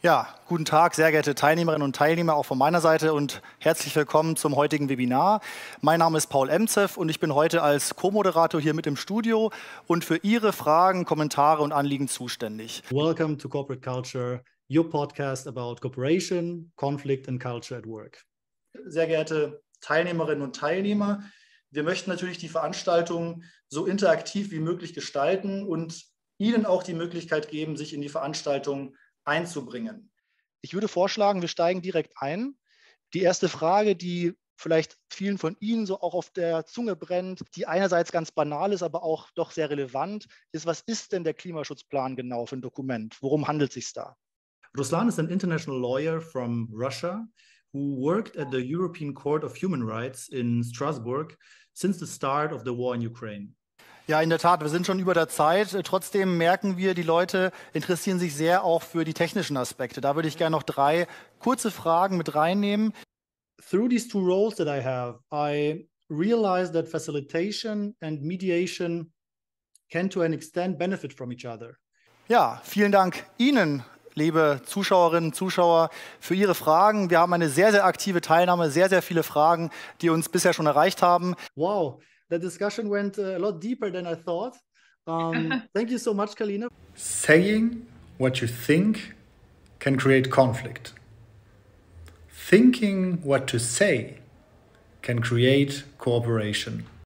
Ja, guten Tag, sehr geehrte Teilnehmerinnen und Teilnehmer, auch von meiner Seite und herzlich willkommen zum heutigen Webinar. Mein Name ist Paul Emzeff und ich bin heute als Co-Moderator hier mit im Studio und für Ihre Fragen, Kommentare und Anliegen zuständig. Welcome to Corporate Culture, your podcast about cooperation, conflict and culture at work. Sehr geehrte Teilnehmerinnen und Teilnehmer, wir möchten natürlich die Veranstaltung so interaktiv wie möglich gestalten und Ihnen auch die Möglichkeit geben, sich in die Veranstaltung einzubringen. Ich würde vorschlagen, wir steigen direkt ein. Die erste Frage, die vielleicht vielen von Ihnen so auch auf der Zunge brennt, die einerseits ganz banal ist, aber auch doch sehr relevant, ist, was ist denn der Klimaschutzplan genau für ein Dokument? Worum handelt es sich da? Ruslan is an international lawyer from Russia who worked at the European Court of Human Rights in Strasbourg since the start of the war in Ukraine. Ja, in der Tat, wir sind schon über der Zeit. Trotzdem merken wir, die Leute interessieren sich sehr auch für die technischen Aspekte. Da würde ich gerne noch 3 kurze Fragen mit reinnehmen. Through these 2 roles that I have, I realized that facilitation and mediation can to an extent benefit from each other. Ja, vielen Dank Ihnen, liebe Zuschauerinnen und Zuschauer, für Ihre Fragen. Wir haben eine sehr, sehr aktive Teilnahme, sehr, sehr viele Fragen, die uns bisher schon erreicht haben. Wow, the discussion went a lot deeper than I thought. Thank you so much, Kalina. Saying what you think can create conflict. Thinking what to say can create cooperation.